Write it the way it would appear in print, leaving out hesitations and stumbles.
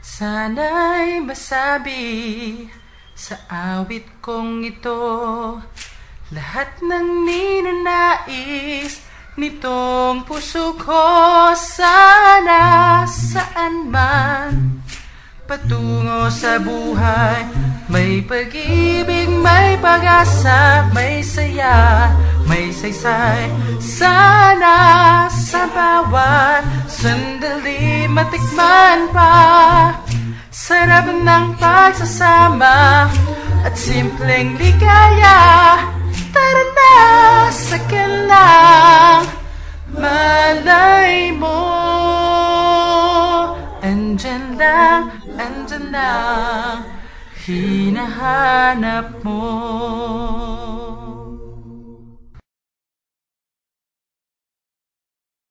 Sana'y masabi sa awit kong ito lahat ng ninanais nitong puso ko. Sana saan man patungo sa buhay, may pag-ibig, may pag-asa, may saya, may saysay. Sana sa bawat sandali matikman pa sarap ng pagsasama at simpleng ligaya. Tara na, sakin lang, malay mo, andyan lang hinahanap mo.